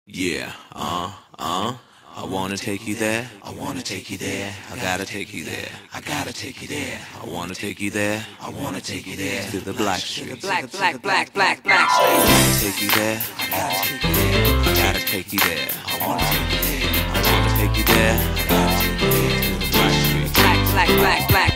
Yeah, I wanna take you there. I wanna take you there. I gotta take you there. I gotta take you there. I wanna take you there. I wanna take you there to the black street. Black street. I wanna take you there. I gotta take you there. I gotta take you there. I wanna take you there. I wanna take you there. I gotta take you there to the black street. Black.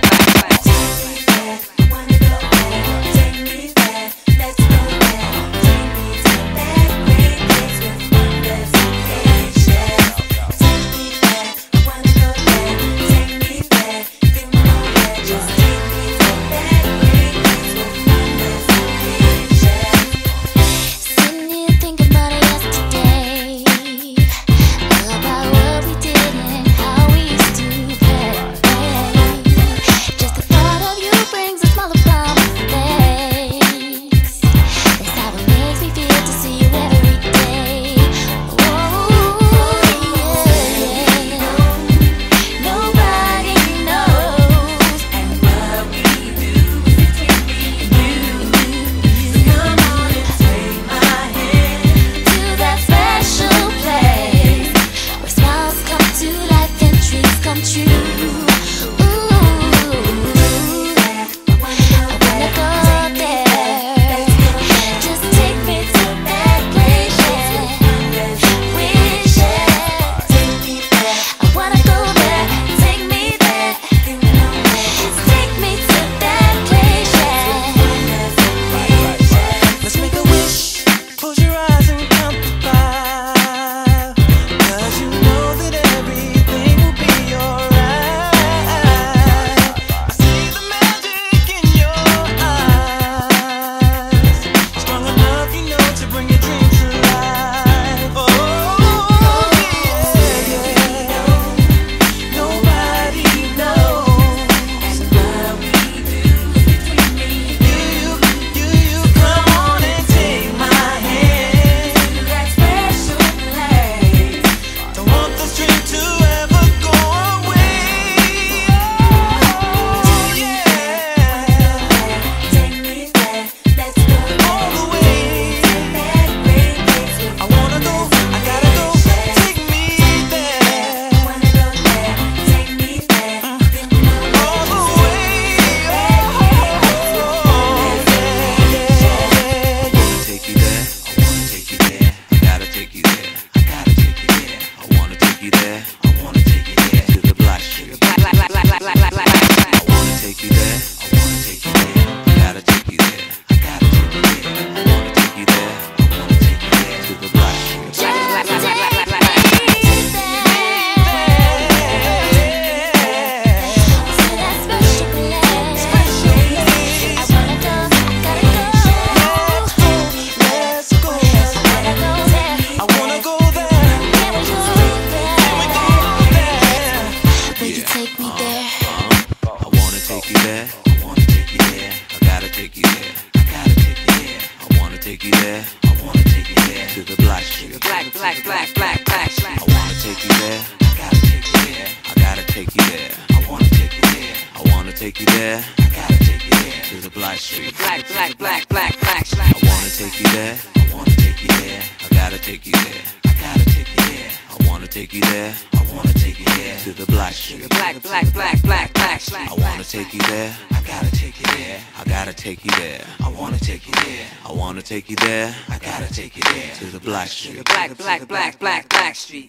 Black street.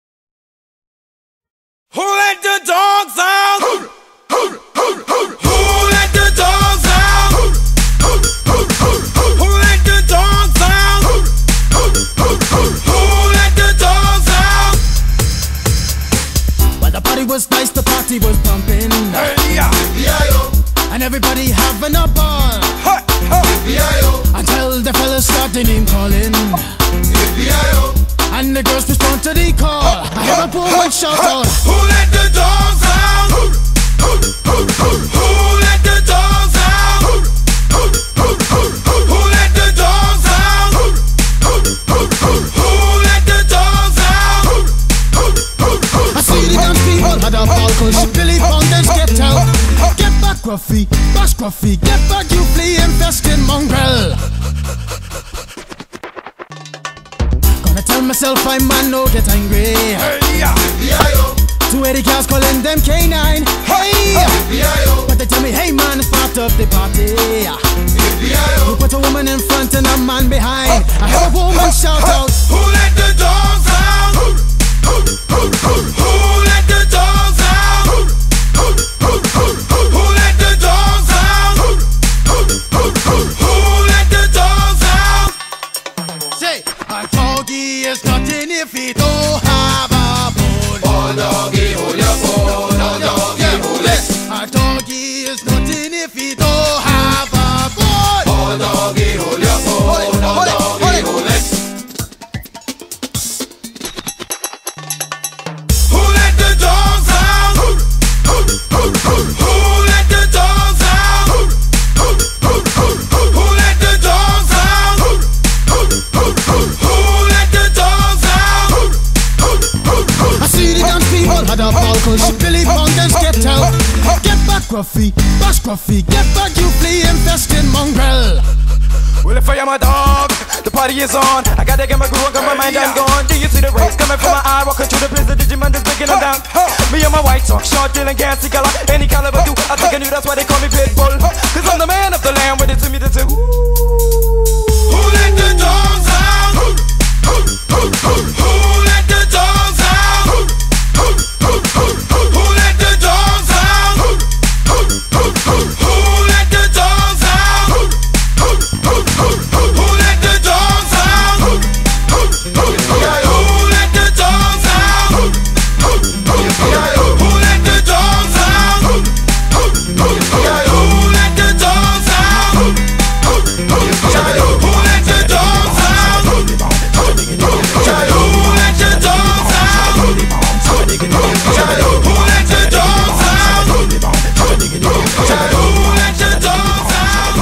Who let the dogs out? Who let the dogs out? Who let the dogs out? Who let the dogs out? Well, the party was nice, the party was pumping. Hey, yeah. And everybody having a ball. Until the fellas started name calling. And the girls respond to the call. I have a poor one shout out. Who let the dogs out? Who let the dogs out? Who let the dogs out? Who let the dogs out? I see the dance people had a ball cause Billy Fountains get out. Get back Gruffy, bash Gruffy, get back you flea infested mongrel. myself, I'm man, no get angry. Hey, yeah. Two Eddie cars calling them K9. Hey, but they tell me, hey man, it's part of the party. You put a woman in front and a man behind. I have a woman shout out, who let the dogs out? Who let the dogs out? Who let the dogs out? Who let the dogs out? say, a doggy is nothing if he don't have a bone. Oh doggy, hold your bone. Oh doggy, hold it. A doggy is nothing if he don't have a bone. Oh doggy, hold your bone. Oh doggy, hold it. Who let the dogs out? Who let the dogs out? Who let the dogs out? Who let the dogs out? I see the dance people had a ball cause Billy Mountains get out. Get back, Gruffy, bash Gruffy, get back, you flea infested mongrel. Well, if I am a dog, the party is on. I gotta get my groove on, got my mind, I'm gone. Do you see the rays coming from my eye? Walking through the prison, Digimon is breaking them down. Me and my white talk, short, dealing, gassy color. Any caliber do, I think I knew that's why they call me Pitbull. Cause I'm the man of the land, with it to me to do. Who let the dogs out? Who let the dogs out? Who let the dogs out? Who let the dogs out? Who let the dogs out? Who let the dogs out? Who let the dogs out? Who let the dogs out? Who let the dogs out? Who let the dogs out? Who let the dogs out? Who let the dogs out? Who let the dogs out? Who let the dogs out?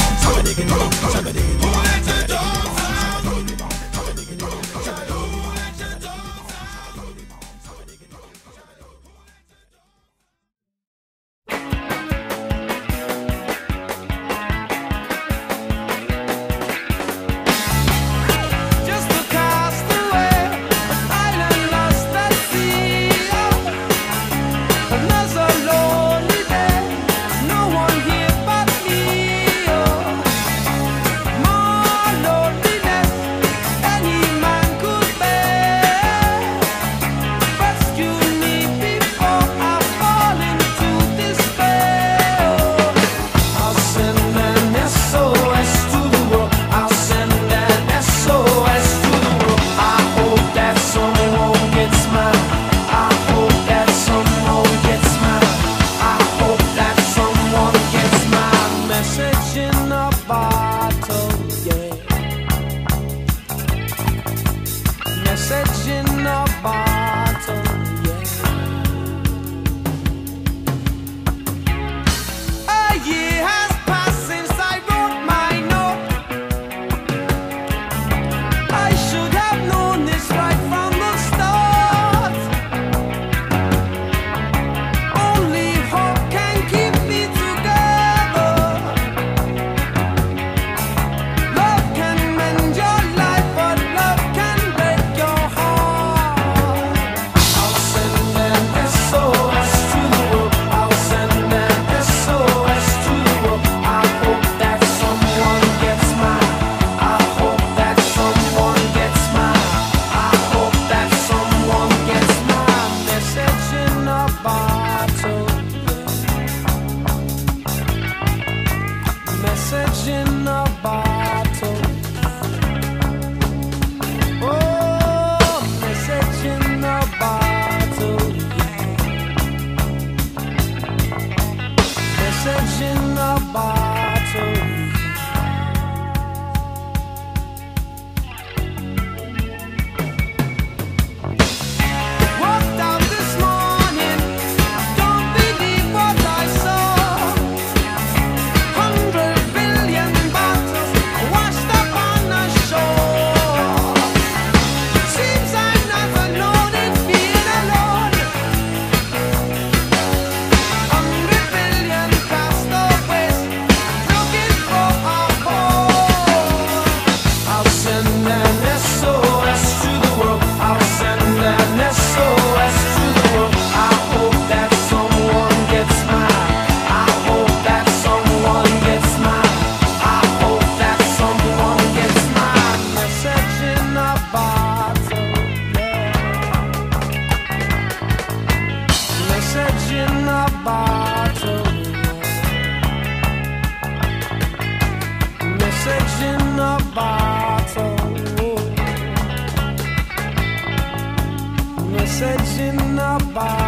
Just a castaway, an island lost at sea. Another lonely day, no one here but me. More loneliness any man could bear. Rescue me before I fall into despair. I'll send an SOS to the world. I'll send an SOS to the world. I hope that someone gets mine. I hope that someone gets mine. I hope that someone gets my message in a bottle, yeah. Message in a bottle, yeah. A year has passed since I wrote my note. I should have known this right from the start. Only hope can keep me together. Love can mend your life, but love can break your heart. bye.